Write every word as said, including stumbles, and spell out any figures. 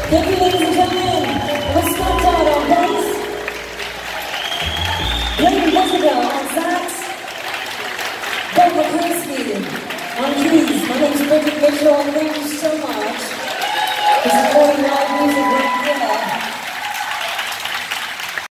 Thank you, ladies and gentlemen. Let's start out on bass. Bridgette on sax. Ben McCaskey on keys. My name is Bridgette Mitchell. Thank you so much.